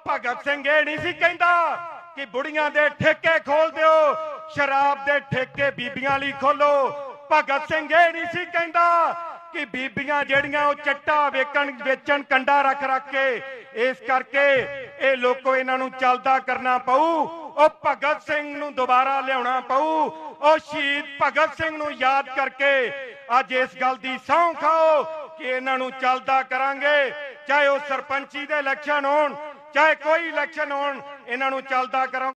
भगत सिंह ये नहीं सी कहंदा कि बुढ़ियां दे ठेके खोल दिओ, शराब दे ठेके बीबियां लई खोलो। भगत सिंह ये नहीं सी कहंदा कि बीबियां जेड़ियां वो चिट्टा वेचण कंडा रख रख के। इस करके ये लोगों इन्हां चलदा करना पऊ। और भगत सिंह नूं दोबारा लियाउणा पऊ। और शहीद भगत सिंह नूं याद करके अज इस गल दी सौं खाओ कि इन्हां चलदा करांगे, चाहे वो सरपंची दे इलैक्शन होण चाहे कोई इलैक्शन होण, इन्हां चलदा करांगे।